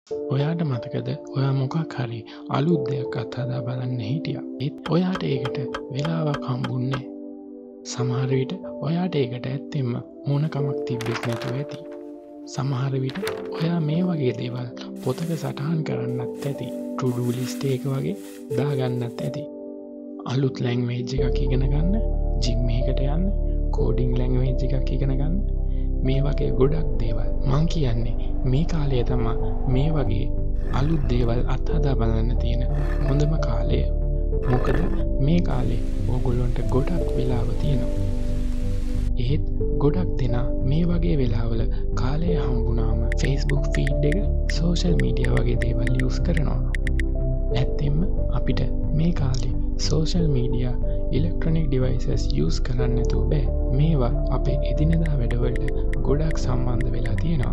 ඔයාට මතකද ඔයා මොකක් හරි අලුත් දෙයක් අත්හදා බලන්න හිටියා. ඒත් ඔයාට ඒකට වෙලාවක් හම්බුන්නේ. සමහර විට ඔයාට ඒකට ඇත්තෙන්ම ඕනකමක් තිබෙත් නැතුව ඇති. සමහර විට ඔයා මේ වගේ දේවල් පොතක සටහන් කරන්නත් ඇති. ටු-ඩු ලිස්ට් එක වගේ දාගන්නත් ඇති. අලුත් ලැන්ග්වේජ් එකක් ඉගෙන ගන්න, ජිම් එකකට යන්න, කෝඩින් ලැන්ග්වේජ් එකක් ඉගෙන ගන්න. මේ වගේ ගොඩක් දේවල්. මං කියන්නේ මේ කාලය තමා මේ වගේ අලුත් දේවල් අත්හදා බලන්න තියෙන හොඳම කාලය. මොකද මේ කාලේ ඕගොල්ලොන්ට ගොඩක් වෙලාව තියෙනවා. ඒත් ගොඩක් දෙනා මේ වගේ වෙලාවල කාලය හම්බුනාම Facebook ෆීඩ් එක, සෝෂල් මීඩියා වගේ දේවල් යූස් කරනවා. ඇත්තෙන්ම අපිට මේ කාලේ social media, electronic devices use කරන්න නැතුව බෑ. මේවා අපේ එදිනෙදා වැඩවලට ගොඩක් සම්බන්ධ වෙලා තියෙනවා.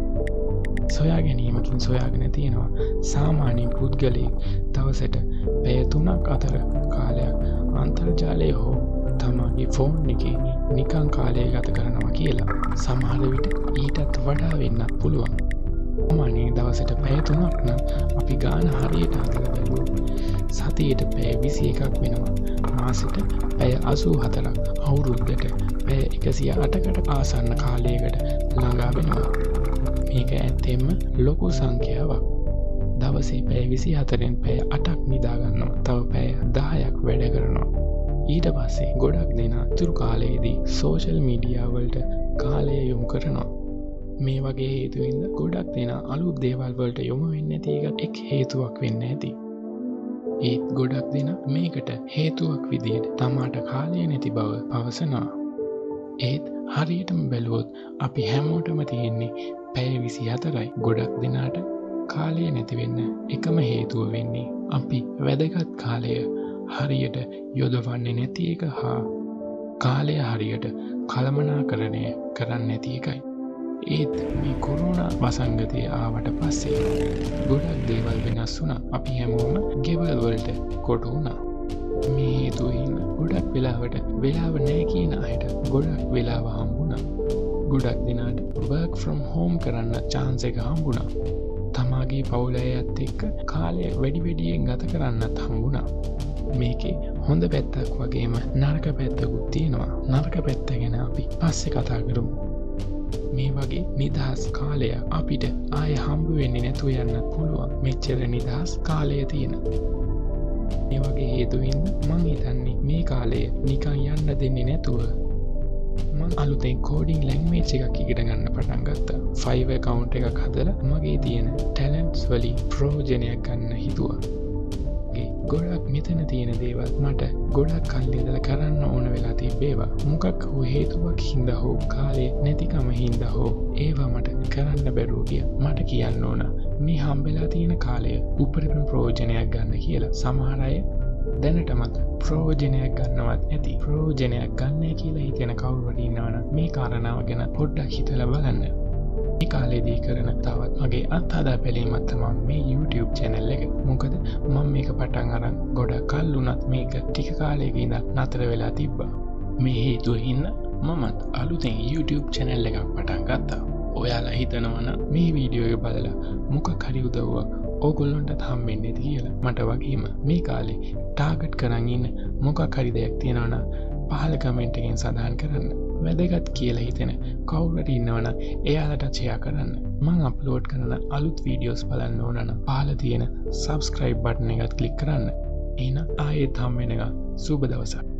සොයා ගැනීමකින් සොයාගෙන තියෙනවා. සාමාන්‍ය පුද්ගලයෙක් දවසට පැය 3-4 කාලයක් අන්තර්ජාලය හෝ තමගේ ෆෝන් එකේ නිකන් කාලය ගත කරනවා කියලා. සමහර විට ඊටත් වඩා වෙන්නත් පුළුවන්. සාමාන්‍ය දවසට පැය 3ක් නම් අපි ගාන හරියට හදලා බලුවොත් සතියට පැය 21ක් වෙනවා. මාසෙට පැය 84ක්, අවුරුද්දට පැය 108කට ආසන්න කාලයකට ළඟා වෙනවා. මේක ඇත්තෙන්ම ලොකු සංඛ්‍යාවක්. දවසේ පැය 24න් පැය 8ක් නිදා ගන්නවා. තව පැය 10ක් වැඩ කරනවා. ඊට පස්සේ ගොඩක් දෙනා තුරු කාලයේදී සෝෂල් මීඩියා වලට කාලය යොමු කරනවා. මේ වගේ හේතුවෙන්ද ගොඩක් දෙනා අලුත් දේවල් වලට යොමු වෙන්නේ නැති එක එක් හේතුවක් වෙන්න ඇති. ඒත් ගොඩක් දෙනා මේකට හේතුවක් විදිහට තමාට කාලය නැති බව පවසනවා. ඒත් හරියටම බැලුවොත් අපි හැමෝටම තියෙන්නේ පැය 24යි. ගොඩක් දෙනාට කාලය නැති වෙන්න එකම හේතුව වෙන්නේ අපි වැදගත් කාලය හරියට යොදවන්නේ නැති එක හා කාලය හරියට කළමනාකරණය කරන්නේ නැති එකයි. ඒත් මේ කොරෝනා වසංගතය ආවට පස්සේ ගොඩක් දේවල් වෙනස් වුණා. අපි හැමෝම ගෙවල් වලට කොටු වුණා. මේ හේතුවෙන් ගොඩක් වෙලාවට වෙලාව නැහැ කියන අයට ගොඩක් වෙලාව හම්බුණා. ගොඩක් දෙනාට work from home කරන්න chance එක හම්බුණා. තමාගේ පවුල අයත් එක්ක කාලය වැඩියෙන් ගත කරන්නත් හම්බුණා. මේකේ හොඳ පැත්තක් වගේම නරක පැත්තකුත් තියෙනවා. නරක පැත්ත ගැන අපි පස්සේ කතා කරමු. මේ වගේ නිදහස් කාලය අපිට ආය හම්බ වෙන්නේ නැතුව යන්නත් පුළුවන්. මෙච්චර නිදහස් කාලය තියෙන. මේ වගේ හේතුවෙන් මං හිතන්නේ මේ කාලය නිකන් යන්න දෙන්නේ නැතුව මං අලුතෙන් කෝඩින් ලැන්ග්වේජ් එකක් ඉගෙන ගන්න පටන් ගත්තා. Fiverr account එකක් හදලා මගේ තියෙන ටැලන්ට්ස් වලින් ප්‍රයෝජනයක් ගන්න හිතුවා. ගොඩක් මෙතන තියෙන දේවල් මට ගොඩක් කල් ඉඳලා කරන්න ඕන වෙලා තිබේවා. මොකක් හෝ හේතුවක් හින්දා හෝ කාලේ නැතිකම හින්දා හෝ ඒවා මට කරන්න බැරුව ගියා. මට කියන්න ඕන මේ හම්බෙලා තියෙන කාලය උපරිම ප්‍රයෝජනයක් ගන්න කියලා. සමහර අය දැනටමත් ප්‍රයෝජනයක් ගන්නවත් ඇති. ප්‍රයෝජනයක් ගන්නෑ කියලා හිතෙන කවුරු හරි ඉන්නවනම් මේ කාරණාව ගැන පොඩ්ඩක් හිතලා බලන්න. මේ කාලේදී කරන තවත් මගේ අත්හදා බැලීමක් තමයි මේ YouTube channel එක. මොකද මම මේක පටන් අරන් ගොඩක් කල් වුණත් මේක ටික කාලයක ඉඳන් නතර වෙලා තිබ්බා. මේ හේතුවෙන් මමත් අලුතෙන් YouTube channel එකක් පටන් ගත්තා. ඔයාලා හිතනවා නම් මේ වීඩියෝ එක බලලා මොකක් හරි උදව්වක් ඕගොල්ලන්ටත් හම්බෙන්නේ නැති කියලා. මට වගේම මේ කාලේ ටාගට් කරන් ඉන්න මොකක් හරි දෙයක් තියෙනවා නම් පහල කමෙන්ට් එකෙන් සඳහන් කරන්න. වැදගත් කියලා හිතෙන කවුරු හරි ඉන්නවනම් එයාලට ෂෙයා කරන්න. මම අප්ලෝඩ් කරන අලුත් වීඩියෝස් බලන්න ඕන නම් පහල තියෙන subscribe බටන් එකත් ක්ලික් කරන්න. එහෙනම් ආයෙත් හම් වෙනකම් සුබ දවසක්.